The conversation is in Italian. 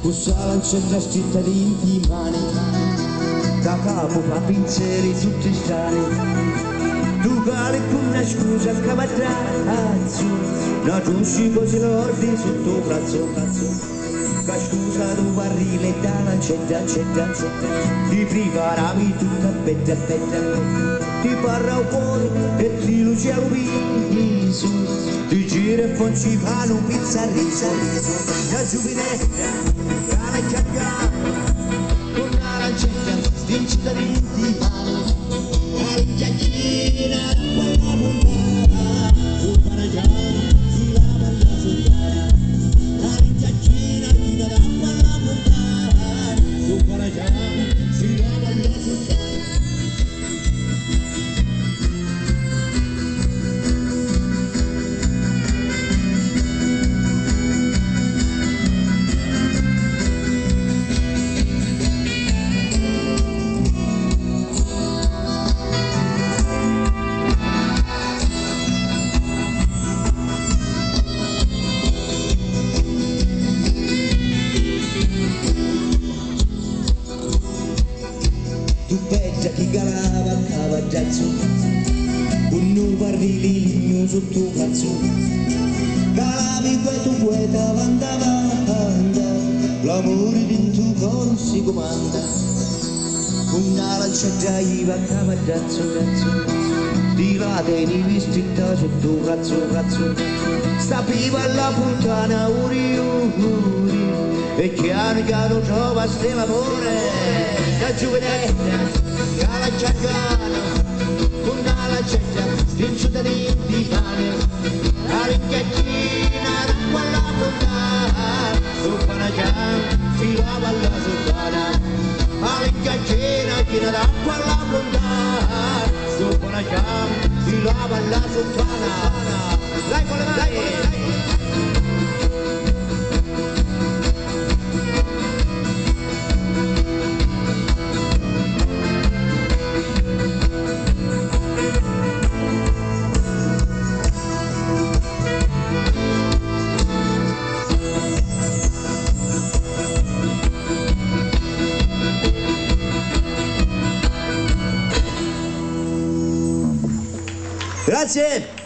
bussava in centro stretta di mani, da capo fa pinzeri tutti strani, tu cali con una scusa che va trazzo, no tu si così l'ordi sotto cazzo. Che scusa tu barrile da lancetta, ti preparavi tutta betta, ti parla un cuore e ti luce un viso, ti gira e fonci fanno un pizzarriso, da giubiletta, cane chiacchiano, con la lancetta, stincita di mano, la rinchiacchina, quella montana, tu paragiano, si lava la sottana, la rinchiacchina, chi la d'acqua la montana, tu paragiano, si lava la sottana. Tu peggia chi calava a cavaggiazzo, un nu parrili ligno sotto cazzo, calavi que tu poeta vanda, l'amore di tu cor si comanda, una lancetta iva a cavaggiazzo, di là teni vestita sotto cazzo, sta viva la puttana uri, e chiaro trova ste l'amore. La giovanetta, la giacana, con la lancetta, stinciuta di pane, la rinchiacchina, l'acqua alla fontana, su panagiano, si lava la sottana, la rinchiacchina, china d'acqua alla fontana, su panagiano, si lava la sottana, dai con le mani! Grazie!